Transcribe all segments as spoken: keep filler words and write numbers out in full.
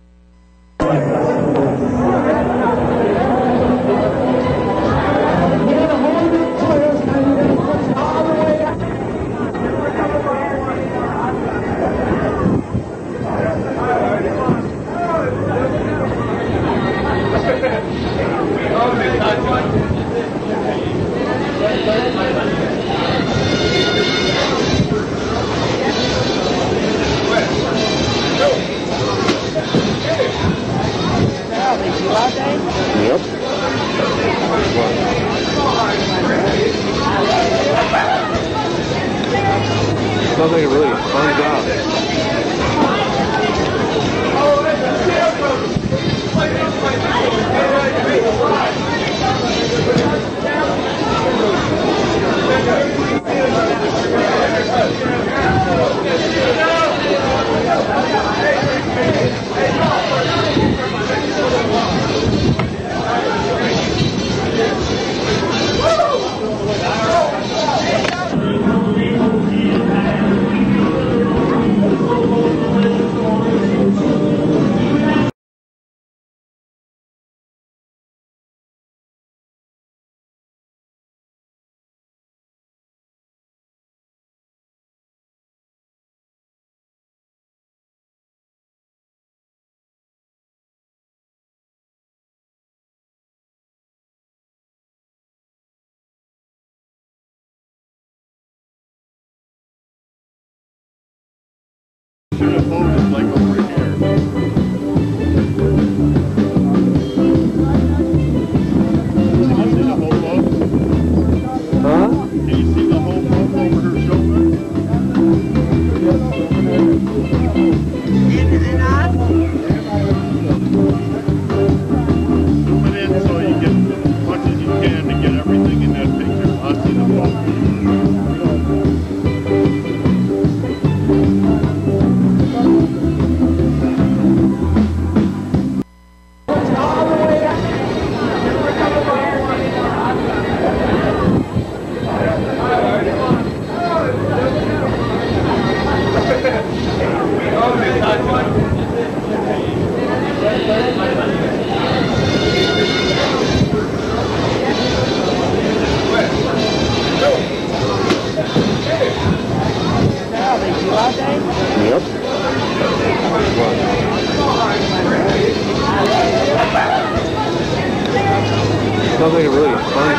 Yep. Sounds like a really fun job. The boat is like over here. Can you see the whole boat? Huh? Can you see the whole boat over her shoulder? Zoom it in so you get as much as you can to get everything in that picture. I'll see the boat. Yep. Sounds like a really fun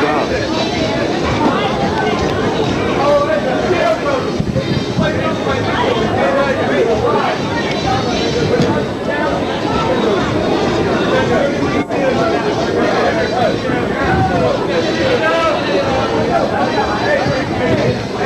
job.